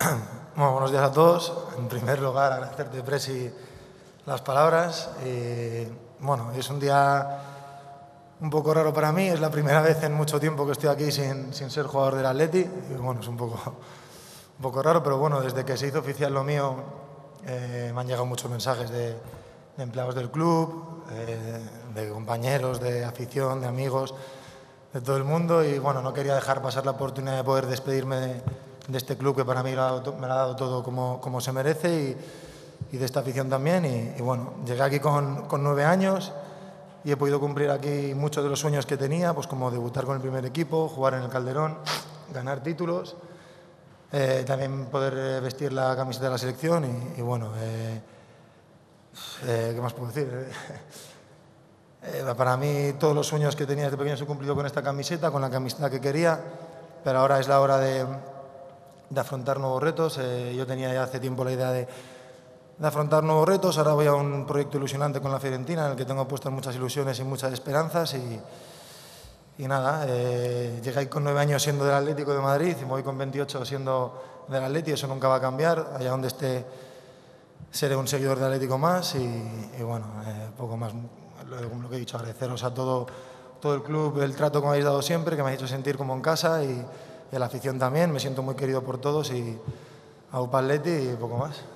Bueno, buenos días a todos. En primer lugar, agradecerte, Presi, las palabras. Bueno, es un día un poco raro para mí. Es la primera vez en mucho tiempo que estoy aquí sin ser jugador del Atleti. Y bueno, es un poco raro, pero bueno, desde que se hizo oficial lo mío me han llegado muchos mensajes de empleados del club, de compañeros, de afición, de amigos, de todo el mundo. Y bueno, no quería dejar pasar la oportunidad de poder despedirme de este club que para mí me lo ha dado todo como se merece y de esta afición también. Y bueno, llegué aquí con 9 años y he podido cumplir aquí muchos de los sueños que tenía, pues como debutar con el primer equipo, jugar en el Calderón, ganar títulos, también poder vestir la camiseta de la selección y bueno, ¿qué más puedo decir? Para mí todos los sueños que tenía desde pequeño se han cumplido con esta camiseta, con la camiseta que quería, pero ahora es la hora de afrontar nuevos retos. Yo tenía ya hace tiempo la idea de afrontar nuevos retos. Ahora voy a un proyecto ilusionante con la Fiorentina en el que tengo puestas muchas ilusiones y muchas esperanzas y nada, llegué ahí con 9 años siendo del Atlético de Madrid y me voy con 28 siendo del Atleti. Eso nunca va a cambiar. Allá donde esté seré un seguidor del Atlético más y bueno, poco más. Lo que he dicho, agradeceros a todo el club el trato que me habéis dado siempre, que me ha hecho sentir como en casa y a la afición también. Me siento muy querido por todos y a UPA Atleti y poco más.